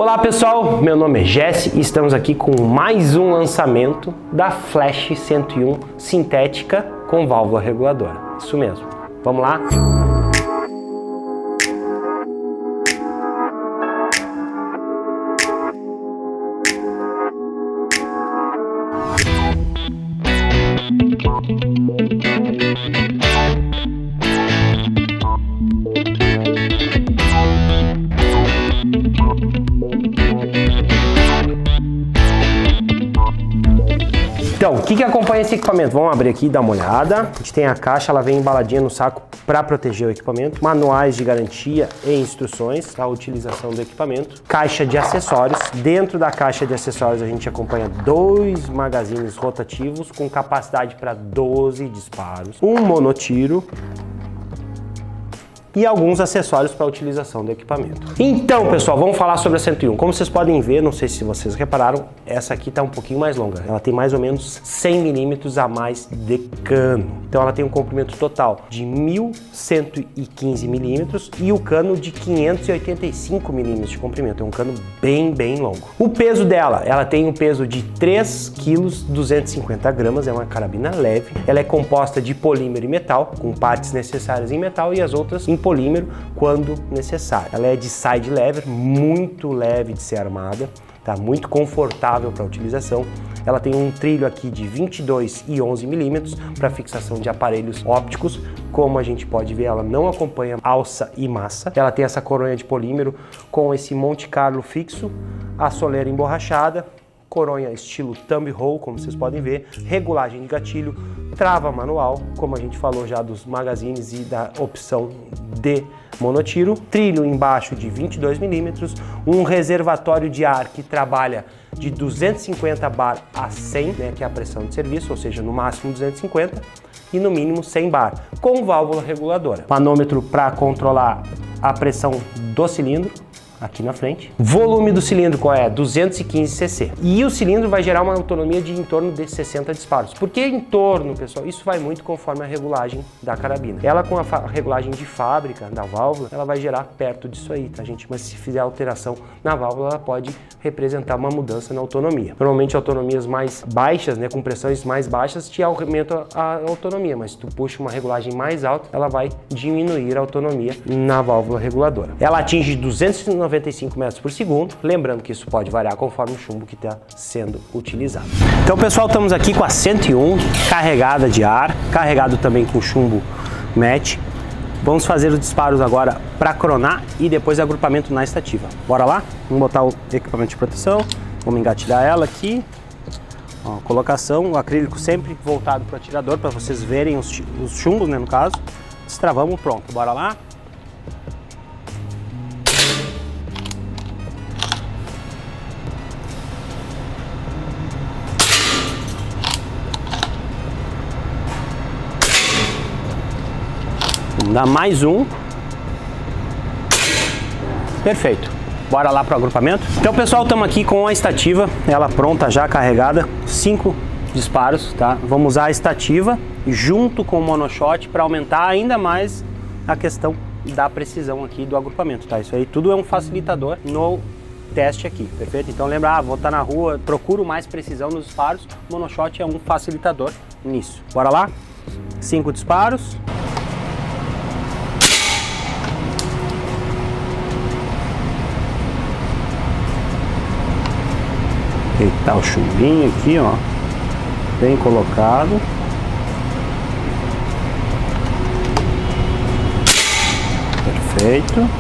Olá pessoal, meu nome é Jesse e estamos aqui com mais um lançamento da Flash 101 sintética com válvula reguladora. Isso mesmo, vamos lá? Então, o que acompanha esse equipamento? Vamos abrir aqui e dar uma olhada. A gente tem a caixa, ela vem embaladinha no saco para proteger o equipamento. Manuais de garantia e instruções para a utilização do equipamento. Caixa de acessórios. Dentro da caixa de acessórios a gente acompanha 2 magazines rotativos com capacidade para 12 disparos. Um monotiro. E alguns acessórios para a utilização do equipamento. Então, pessoal, vamos falar sobre a 101. Como vocês podem ver, não sei se vocês repararam, essa aqui está um pouquinho mais longa. Ela tem mais ou menos 100 milímetros a mais de cano. Então ela tem um comprimento total de 1.115 milímetros e o cano de 585 milímetros de comprimento. É um cano bem longo. O peso dela, ela tem um peso de 3 kg 250 gramas, é uma carabina leve. Ela é composta de polímero e metal, com partes necessárias em metal e as outras em polímero quando necessário. Ela é de side lever, muito leve de ser armada, tá muito confortável para utilização. Ela tem um trilho aqui de 22 e 11 milímetros para fixação de aparelhos ópticos. Como a gente pode ver, ela não acompanha alça e massa. Ela tem essa coronha de polímero com esse Monte Carlo fixo, a soleira emborrachada, coronha estilo thumb hole, como vocês podem ver, regulagem de gatilho, trava manual, como a gente falou já dos magazines e da opção de monotiro, trilho embaixo de 22 milímetros, um reservatório de ar que trabalha de 250 bar a 100, né, que é a pressão de serviço, ou seja, no máximo 250 e no mínimo 100 bar, com válvula reguladora. Manômetro para controlar a pressão do cilindro, aqui na frente. Volume do cilindro qual é? 215 cc. E o cilindro vai gerar uma autonomia de em torno de 60 disparos. Por que em torno, pessoal? Isso vai muito conforme a regulagem da carabina. Ela com a regulagem de fábrica da válvula, ela vai gerar perto disso aí, tá gente? Mas se fizer alteração na válvula, ela pode representar uma mudança na autonomia. Normalmente autonomias mais baixas, né, com pressões mais baixas, te aumenta a autonomia, mas se tu puxa uma regulagem mais alta, ela vai diminuir a autonomia na válvula reguladora. Ela atinge 295 metros por segundo, lembrando que isso pode variar conforme o chumbo que está sendo utilizado. Então, pessoal, estamos aqui com a 101 carregada de ar, carregado também com chumbo match. Vamos fazer os disparos agora para cronar e depois agrupamento na estativa. Bora lá? Vamos botar o equipamento de proteção, vamos engatilhar ela aqui. Ó, colocação, o acrílico sempre voltado para o atirador, para vocês verem os chumbos, né, no caso. Destravamos, pronto, bora lá? Vamos dar mais um. Perfeito. Bora lá para o agrupamento. Então, pessoal, estamos aqui com a estativa, ela pronta já carregada, 5 disparos, tá? Vamos usar a estativa junto com o monoshot para aumentar ainda mais a questão da precisão aqui do agrupamento, tá? Isso aí tudo é um facilitador no teste aqui, perfeito? Então lembra, vou estar na rua, procuro mais precisão nos disparos, o monoshot é um facilitador nisso. Bora lá? 5 disparos. Tá o chumbinho aqui, ó, bem colocado. Perfeito.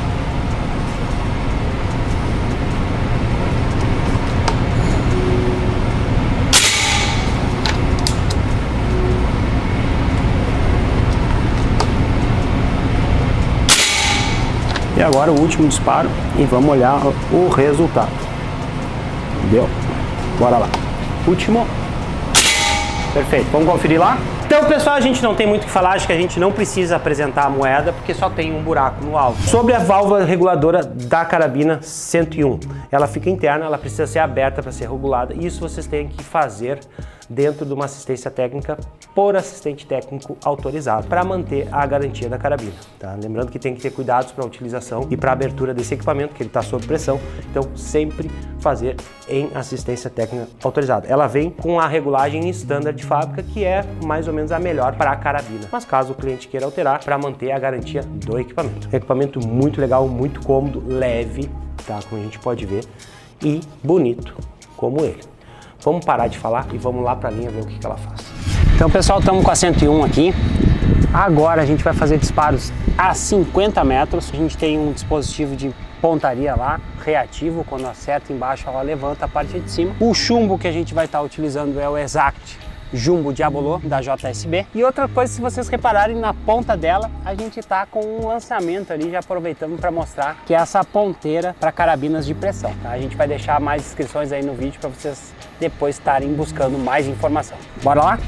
E agora o último disparo e vamos olhar o resultado. Deu. Bora lá. Último. Perfeito. Vamos conferir lá? Então, pessoal, a gente não tem muito o que falar, acho que a gente não precisa apresentar a moeda porque só tem um buraco no alvo. Sobre a válvula reguladora da carabina 101, ela fica interna, ela precisa ser aberta para ser regulada e isso vocês têm que fazer dentro de uma assistência técnica por assistente técnico autorizado, para manter a garantia da carabina, tá? Lembrando que tem que ter cuidados para a utilização e para a abertura desse equipamento, que ele está sob pressão, então sempre fazer em assistência técnica autorizada. Ela vem com a regulagem standard de fábrica, que é mais ou menos a melhor para a carabina, mas caso o cliente queira alterar, para manter a garantia do equipamento. Equipamento muito legal, muito cômodo, leve, tá? Como a gente pode ver, e bonito como ele. Vamos parar de falar e vamos lá para a linha ver o que ela faz. Então, pessoal, estamos com a 101 aqui. Agora a gente vai fazer disparos a 50 metros. A gente tem um dispositivo de pontaria lá, reativo. Quando acerta embaixo, ela levanta a parte de cima. O chumbo que a gente vai estar utilizando é o Exact Jumbo Diabolô da JSB. E outra coisa, se vocês repararem, na ponta dela a gente tá com um lançamento ali, já aproveitamos para mostrar, que é essa ponteira para carabinas de pressão, tá? A gente vai deixar mais inscrições aí no vídeo para vocês depois estarem buscando mais informação. Bora lá?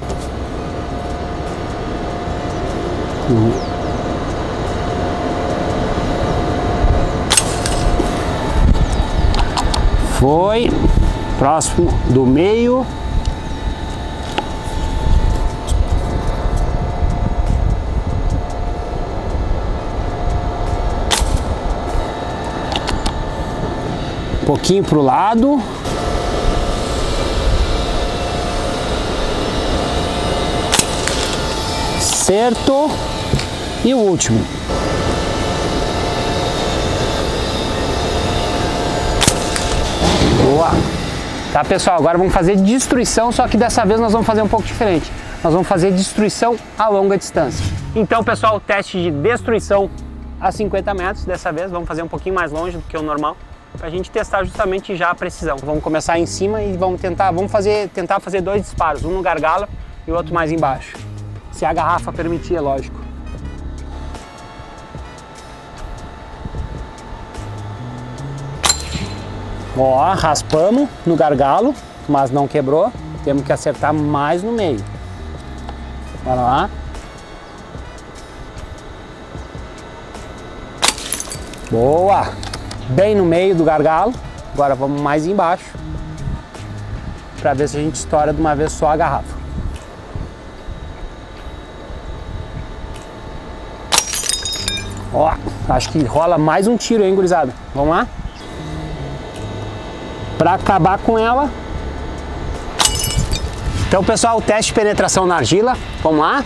Foi próximo do meio. Um pouquinho para o lado. Certo. E o último. Boa. Tá, pessoal, agora vamos fazer destruição, só que dessa vez nós vamos fazer um pouco diferente. Nós vamos fazer destruição a longa distância. Então, pessoal, o teste de destruição a 50 metros, dessa vez vamos fazer um pouquinho mais longe do que o normal, para a gente testar justamente já a precisão. Vamos começar em cima e vamos tentar fazer dois disparos, um no gargalo e o outro mais embaixo. Se a garrafa permitir, é lógico. Ó, raspamos no gargalo, mas não quebrou. Temos que acertar mais no meio. Bora lá. Boa! Bem no meio do gargalo. Agora vamos mais embaixo, para ver se a gente estoura de uma vez só a garrafa. Ó, acho que rola mais um tiro, hein, gurizada? Vamos lá? Para acabar com ela. Então, pessoal, teste de penetração na argila. Vamos lá?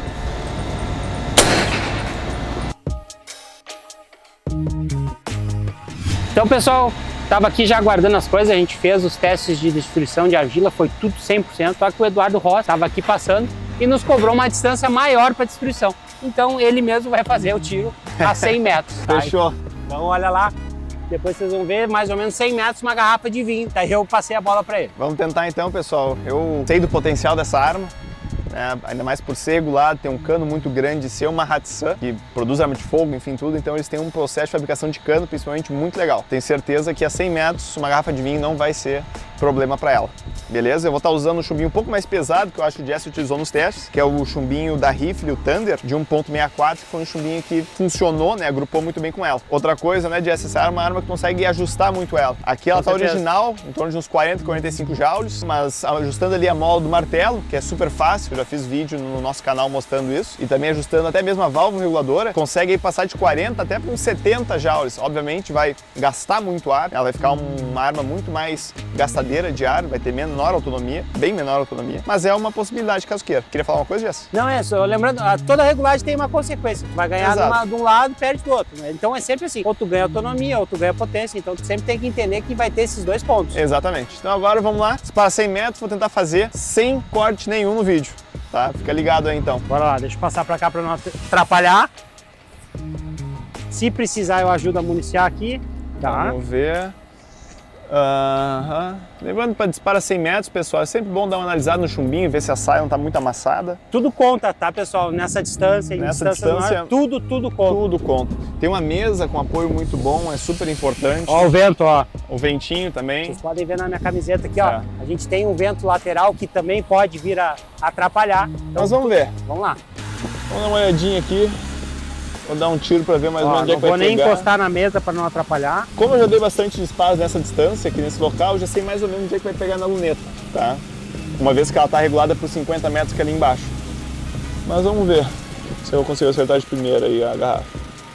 Então, pessoal, estava aqui já guardando as coisas, a gente fez os testes de destruição de argila, foi tudo 100%, só que o Eduardo Ross estava aqui passando e nos cobrou uma distância maior para destruição. Então, ele mesmo vai fazer o tiro a 100 metros. Tá? Fechou. Então, olha lá, depois vocês vão ver mais ou menos 100 metros uma garrafa de vinho. Daí eu passei a bola para ele. Vamos tentar então, pessoal. Eu sei do potencial dessa arma. Ainda mais por ser regulado, tem um cano muito grande, ser uma Hatsan, que produz arma de fogo, enfim, tudo, então eles têm um processo de fabricação de cano, principalmente, muito legal. Tenho certeza que a 100 metros, uma garrafa de vinho não vai ser problema para ela. Beleza? Eu vou estar usando um chumbinho um pouco mais pesado, que eu acho que o Jesse utilizou nos testes, que é o chumbinho da Rifle, o Thunder, de 1.64, que foi um chumbinho que funcionou, né, agrupou muito bem com ela. Outra coisa, né, Jesse, essa arma é uma arma que consegue ajustar muito ela. Aqui ela tá original, em torno de uns 40, 45 joules, mas ajustando ali a mola do martelo, que é super fácil, eu já fiz vídeo no nosso canal mostrando isso, e também ajustando até mesmo a válvula reguladora, consegue aí passar de 40 até para uns 70 joules. Obviamente vai gastar muito ar, ela vai ficar uma arma muito mais gastadeira de ar, vai ter menor autonomia, bem menor autonomia, mas é uma possibilidade caso queira. Queria falar uma coisa, Jess? Não, é só lembrando, toda regulagem tem uma consequência, tu vai ganhar de um lado, perde do outro, né? Então é sempre assim, ou tu ganha autonomia, ou tu ganha potência, então tu sempre tem que entender que vai ter esses dois pontos. Exatamente. Então agora vamos lá, para 100 metros, vou tentar fazer sem corte nenhum no vídeo. Tá? Fica ligado aí então. Bora lá, deixa eu passar pra cá pra não atrapalhar. Se precisar eu ajudo a municiar aqui. Tá. Vamos ver. Lembrando, para disparar 100 metros, pessoal, é sempre bom dar uma analisada no chumbinho, ver se a saia não está muito amassada. Tudo conta, tá, pessoal? Nessa distância, maior, tudo conta. Tudo conta. Tem uma mesa com apoio muito bom, é super importante. Ó o vento, ó. O ventinho também. Vocês podem ver na minha camiseta aqui, ó. A gente tem um vento lateral que também pode vir a atrapalhar. Então, nós vamos ver. Vamos lá. Vamos dar uma olhadinha aqui. Vou dar um tiro para ver mais ou menos onde é que vai pegar. Não vou nem encostar na mesa para não atrapalhar. Como eu já dei bastante disparos nessa distância, aqui nesse local, eu já sei mais ou menos onde é que vai pegar na luneta, tá? uma vez que ela está regulada por 50 metros que é ali embaixo. Mas vamos ver se eu consigo acertar de primeira aí a garrafa.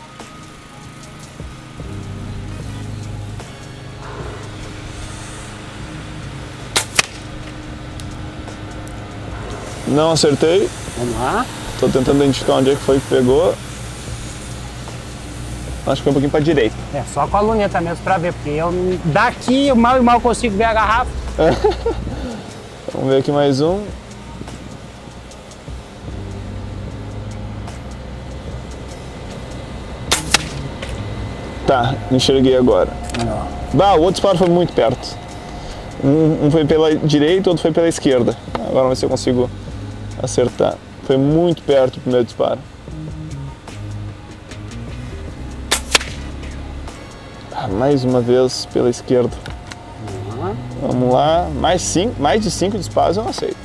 Não acertei. Vamos lá. Tô tentando identificar onde é que foi que pegou. Acho que foi um pouquinho pra direita. É, só com a luneta mesmo pra ver, porque eu daqui eu mal e mal consigo ver a garrafa. Vamos ver aqui mais um. Tá, enxerguei agora. Bah, o outro disparo foi muito perto. Um foi pela direita, o outro foi pela esquerda. Agora vamos ver se eu consigo acertar. Foi muito perto o primeiro disparo. Mais uma vez pela esquerda. Vamos lá. Mais de 5 disparos eu não aceito.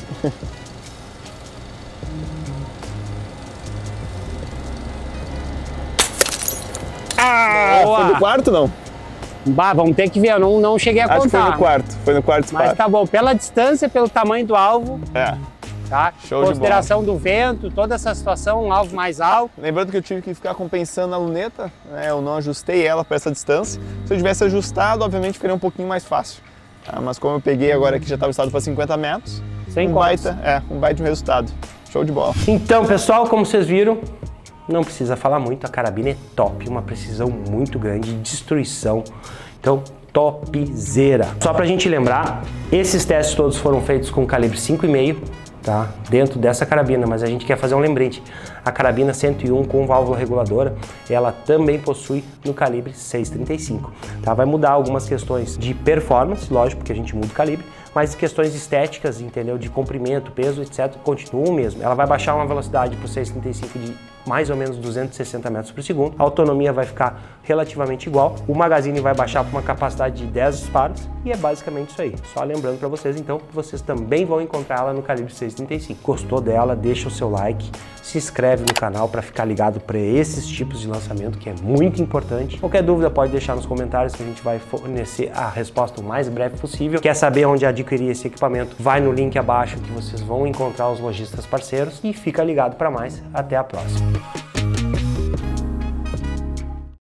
Foi no quarto, não? Bah, vamos ter que ver, eu não cheguei a contar. Acho que foi no quarto disparo. Mas tá bom, pela distância, pelo tamanho do alvo, É. tá? Show de Consideração do vento, toda essa situação, um alvo mais alto. Lembrando que eu tive que ficar compensando a luneta, né? Eu não ajustei ela para essa distância. Se eu tivesse ajustado, obviamente ficaria um pouquinho mais fácil. Mas como eu peguei agora que já estava estado para 50 metros, um baita de um resultado. Show de bola. Então, pessoal, como vocês viram, não precisa falar muito, a carabina é top, uma precisão muito grande, destruição, então topzera. Só pra gente lembrar, esses testes todos foram feitos com calibre 5,5, tá? Dentro dessa carabina, mas a gente quer fazer um lembrete. A carabina 101 com válvula reguladora, ela também possui no calibre 6,35, tá? Vai mudar algumas questões de performance, lógico, porque a gente muda o calibre, mas questões estéticas, entendeu? De comprimento, peso, etc, continuam mesmo. Ela vai baixar uma velocidade para o 6,35 de mais ou menos 260 metros por segundo. A autonomia vai ficar relativamente igual. O magazine vai baixar para uma capacidade de 10 disparos e é basicamente isso aí. Só lembrando para vocês, então, que vocês também vão encontrar ela no calibre 6,35. Gostou dela? Deixa o seu like, se inscreve no canal para ficar ligado para esses tipos de lançamento, que é muito importante. Qualquer dúvida pode deixar nos comentários que a gente vai fornecer a resposta o mais breve possível. Quer saber onde adquirir esse equipamento? Vai no link abaixo que vocês vão encontrar os lojistas parceiros e fica ligado para mais. Até a próxima.